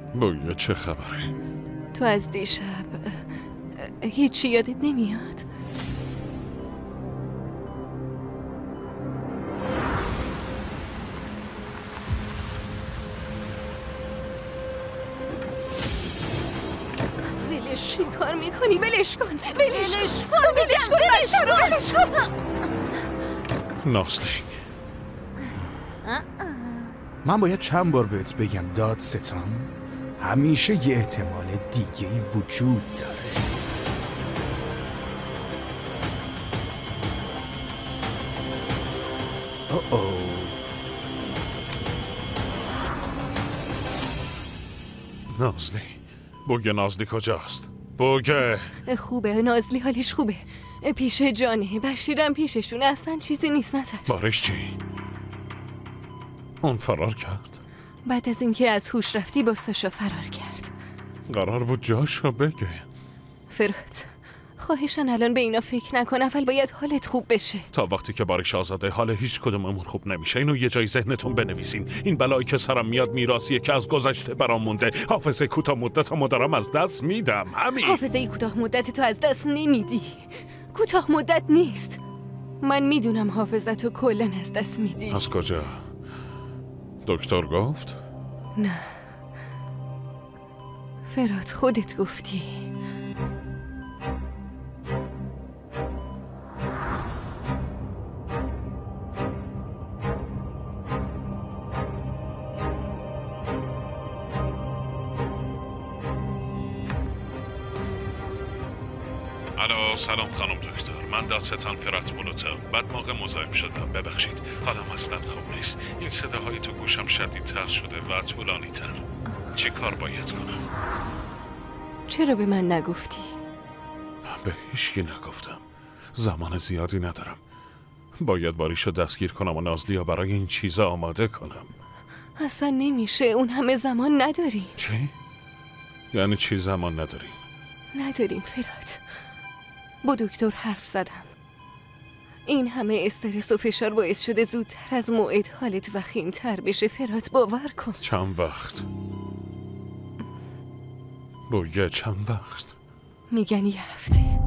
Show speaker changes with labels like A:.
A: بویه چه خبره؟
B: تو از دیشب هیچی یادت نمیاد؟ چی کار میکنی؟ ولش کن! ولش کن!
A: نازلی،
C: من باید چند بار بهت بگم دادستان همیشه یه احتمال دیگه‌ای وجود داره.
A: نازلی، بوگه نازلی کجاست؟ بوگه
B: خوبه، نازلی حالش خوبه، پیش جانه، بشیرم پیششونه، اصلا چیزی نیست، نترس.
A: بارش چی؟ اون فرار کرد؟
B: بعد از اینکه از هوش رفتی با ساشا فرار کرد.
A: قرار بود جاشو بگه.
B: فرات، خواهشن الان به اینا فکر نکن، اول باید حالت خوب بشه.
A: تا وقتی که بارش آزاده حال هیچ کدوممون خوب نمیشه. اینو یه جای ذهنتون بنویسین. این بلایی که سرم میاد میراثیه که از گذشته برام مونده. حافظه کوتاه مدتمو دارم از دست میدم. همین.
B: حافظه کوتاه مدت تو از دست نمیدی. کوتاه مدت نیست. من میدونم حافظتو کلاً از دست میدی.
A: از کجا؟ دکتر گفت؟
B: نه فرات، خودت گفتی.
A: الو، سلام خانم دکتر، من دادستان فرات بلوتم. بعد موقع مزاحم شدم، ببخشید. حالم اصلا خوب نیست. این صداهای تو گوشم شدیدتر شده و طولانی تر. چی کار باید کنم؟
B: چرا به من نگفتی؟
A: به هیچکی نگفتم. زمان زیادی ندارم. باید باریشو دستگیر کنم و نازلیو برای این چیزا آماده کنم.
B: اصلا نمیشه، اون همه زمان نداریم.
A: چی؟ یعنی چی زمان نداریم؟
B: نداریم فرات. با دکتر حرف زدم. این همه استرس و فشار باعث شده زودتر از موعد حالت وخیم‌تر بشه. فرات باور کن.
A: چند وقت؟ بویه چند وقت؟
B: میگن 1 هفته.